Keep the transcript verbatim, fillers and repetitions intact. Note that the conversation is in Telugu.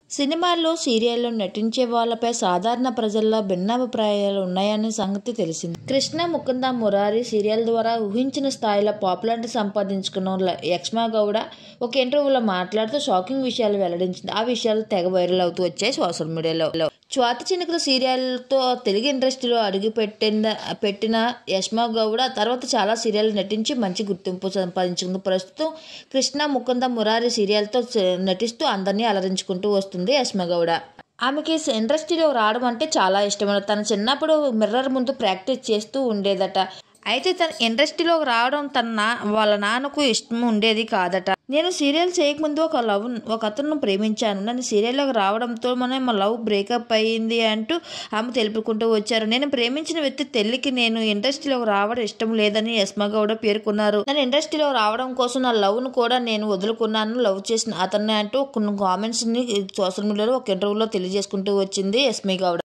సినిమాల్లో, సీరియల్లో నటించే వాళ్లపై సాధారణ ప్రజల్లో భిన్నాభిప్రాయాలు ఉన్నాయనే సంగతి తెలిసిందే. కృష్ణ ముకుంద మురారి సీరియల్ ద్వారా ఊహించిన స్థాయిలో పాపులారిటీ సంపాదించుకున్న యష్మా గౌడ ఒక ఇంటర్వ్యూలో మాట్లాడుతూ షాకింగ్ విషయాలు వెల్లడించింది. ఆ విషయాలు తెగ వైరల్ అవుతూ వచ్చాయి సోషల్ మీడియాలో. స్వాతి చినుకులు సీరియల్తో తెలుగు ఇండస్ట్రీలో అడుగు పెట్టిన పెట్టిన యష్మా గౌడ తర్వాత చాలా సీరియల్ నటించి మంచి గుర్తింపు సంపాదించుకుంది. ప్రస్తుతం కృష్ణ ముకుంద మురారి సీరియల్తో నటిస్తూ అందరినీ అలరించుకుంటూ వస్తుంది యష్మా గౌడ. ఆమెకి ఇండస్ట్రీలో రావడం అంటే చాలా ఇష్టం. తన చిన్నప్పుడు మిర్రర్ ముందు ప్రాక్టీస్ చేస్తూ ఉండేదట. అయితే తన ఇండస్ట్రీలోకి రావడం తన నా వాళ్ళ నాన్నకు ఇష్టం ఉండేది కాదట. నేను సీరియల్ చేయకముందు ఒక లవ్ ఒక అతను ప్రేమించాను. నన్ను సీరియల్లోకి రావడంతో మన మా లవ్ బ్రేకప్ అయ్యింది అంటూ ఆమె తెలుపుకుంటూ వచ్చారు. నేను ప్రేమించిన వ్యక్తి తెల్లికి నేను ఇండస్ట్రీలోకి రావడం ఇష్టం లేదని యష్మా గౌడ పేర్కొన్నారు. నన్ను ఇండస్ట్రీలో రావడం కోసం నా లవ్ను కూడా నేను వదులుకున్నాను. లవ్ చేసిన అతన్ని అంటూ కొన్ని కామెంట్స్ని సోషల్ మీడియాలో ఒక ఇంటర్వ్యూలో తెలియజేసుకుంటూ వచ్చింది యష్మా గౌడ.